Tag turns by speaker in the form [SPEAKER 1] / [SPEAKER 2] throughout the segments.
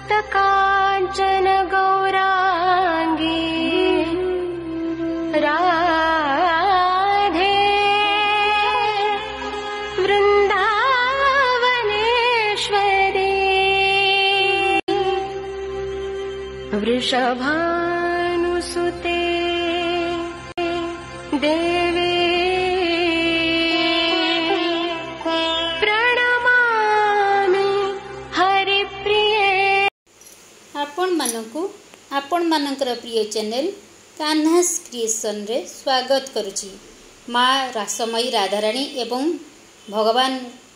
[SPEAKER 1] काञ्चन गौराङ्गी राधे वृन्दावनेश्वरी वृषभानुसुते देवी प्रणमामि हरिप्रिये।
[SPEAKER 2] आपण मानकर प्रिय चैनल कान्हास क्रिएशन रे स्वागत करुची। माँ रासमयी राधाराणी एवं भगवान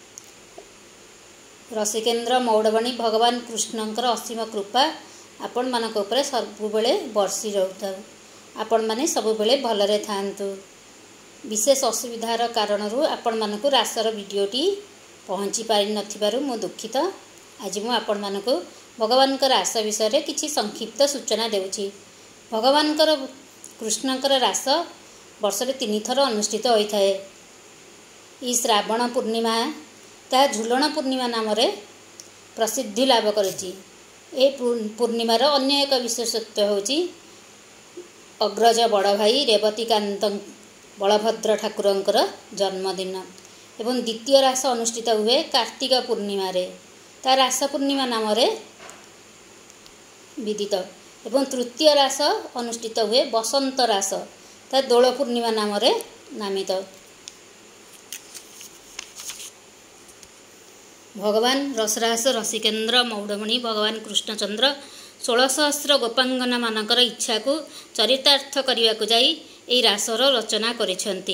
[SPEAKER 2] रसिकेन्द्र मौड़वाणी भगवान कृष्णंकर असीम कृपा आपण मानक उपरे सबुबले बर्षी रहू। आपण माने सबुबले भलरे थांतु। विशेष असुविधार कारणरू आपण मानकु रासर वीडियोटी पहुँची पारि नथिबारु मु दुखित। आज मु आपण मानकु भगवान रास विषय किछि संक्षिप्त सूचना देउछि। भगवान कृष्णंकर रास वर्षरे 3 थर अनुष्ठित होता है। ई श्रावण पूर्णिमा ता झुलण पूर्णिमा नाम रे प्रसिद्धि लाभ करिछि। ए पूर्णिमार अन्य एक विशेषत्व होछि अग्रज बड़ भाई रेवतीकांत बलभद्र ठाकुरंकर जन्मदिन एवं द्वितीय रास अनुष्ठित हुए कार्तिक पूर्णिमा रे ता रास पूर्णिमा नाम रे विदित एवं तृतीय रास अनुष्ठित हुए बसंत रास ता दोल पूर्णिमा नाम रे नामित। भगवान रसरास रसिकेन्द्र मौड़मणि भगवान कृष्णचंद्र 16 सहस्र गोपांगना मानकर इच्छा को चरितार्थ करने को जाई एई रासर रचना करिसेंती।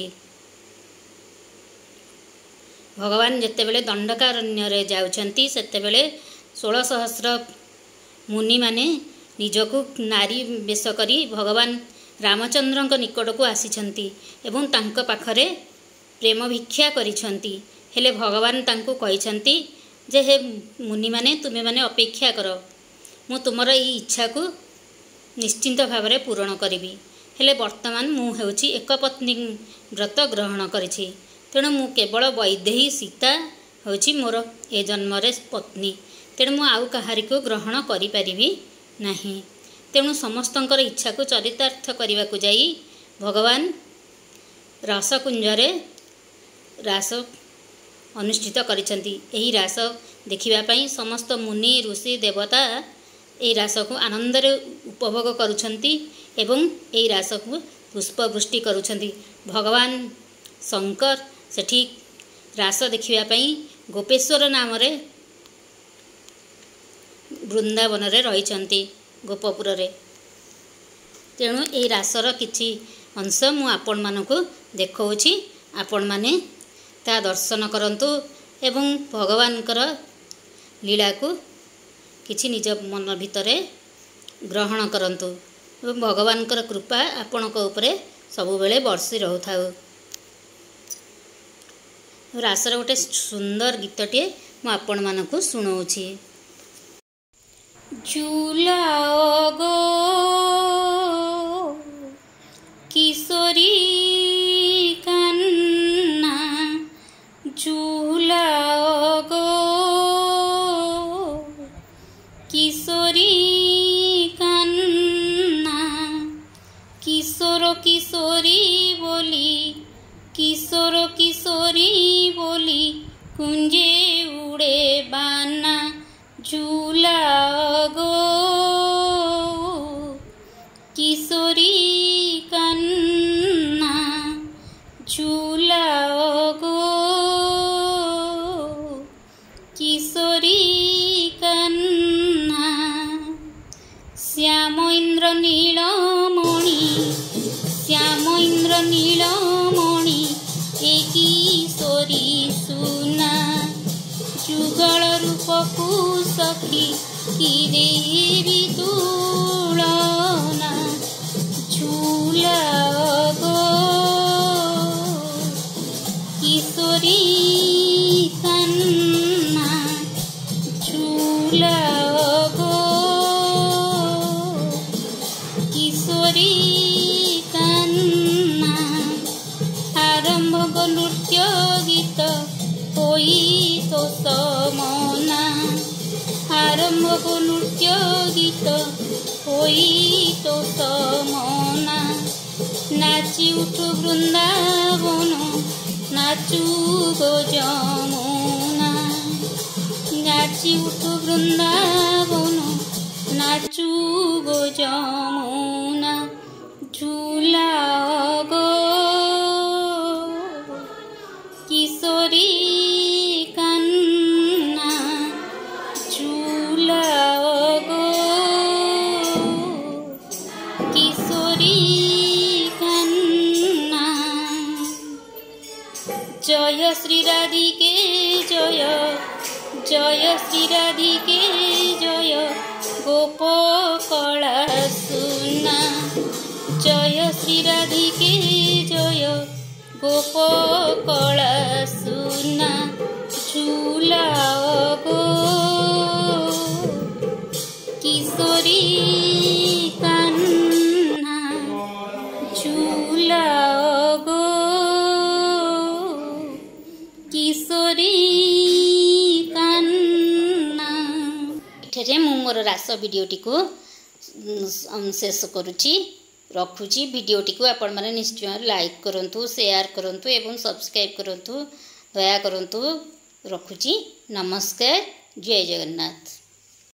[SPEAKER 2] भगवान जेतेबेले दंडकारण्य रे जाउछंती सेतेबेले 16 सहस्र मुनि माने निजकु नारी बेश करी भगवान रामचंद्रंक निकट को आसीछंती एवं तांक पाखरे प्रेम भिक्षा करिछंती। हेले भगवान तांको कहिछंती जे हे मुनि माने तुमे माने अपेक्षा कर मु तुमर ई इच्छा को निश्चिंत भाव में पूरण करी। हेले वर्तमान मु हेउची एक पत्नी व्रत ग्रहण करिछि तेणु मु केवल वैदेही सीता होची मोर ए जन्म रे पत्नी तेणु मु आउ कहारी को ग्रहण करि परिबी नहीं। तेणु समस्तंकर इच्छा को चरितार्थ करने को जाई भगवान रासकुंजरे रास अनुष्ठित करिसेंती। एही रास देखिबा पई समस्त मुनि ऋषि देवता एही रास को आनंद रे उपभोग करुछंती एवं एही रास को पुष्पवृष्टि करुछंती। भगवान शंकर सेठी रास देखिबा पई गोपेश्वर नाम रे वृंदावन रे रहिछंती गोपपुर रे। तेणु एही रासर किछि अंश मु आपण मानकु देखौछि। आपण माने ता दर्शन करंतु एवं भगवानकर लीला को किछि निज मन भितरे ग्रहण करंतु एवं भगवानकर कृपा आपणक उपरे सबु बेले बर्षी रहउथाउ। रासर गोटे सुंदर गीतटे मु आपण मानकु सुनाउछि। झूलाओ गो किशोरी कन्ना झूलाओ गो किशोरी कन्ना किशोर किशोरी बोली किशोर किशोरी बोली कुंजे उड़े बाना झूलाओ गो किशोरी कन्ना झूलाओ गो किशोरी कन्ना। श्याम इंद्र नीलमणि श्याम इंद्र नीलमणि ए किशोरी सुना जुगल रूपकु सखी की देवी तुलना झूलाओ गो किशोरी कन्ना झूलाओ गो किशोरी कन्ना। आरंभ गो नृत्य गीत होई तो समना आरंभ मोह नृत्य गीत होई तो तमना नाची उठु वृंदावन नाचू गो जमुना नाची उठु वृंदावन नाचू गो जमुना झूला गो किशोरी कन्ना झूला गो किशोरी कन्ना जय श्री राधिके जय जय श्री राधिके जय गोप कला सुना जय श्री राधिके जय गोप कला सुना झूला गो किशोरी कन्ना झूला गो किशोरी कन्ना। एठे मु मोर रास भिडियोटी को शेष करुछि रखुछि। भिडियोटी को आपण माने निश्चय लाइक करंतु शेयर करंतु एवं सब्सक्राइब करंतु दया करंतु। रखुछि। नमस्कार। जय जगन्नाथ।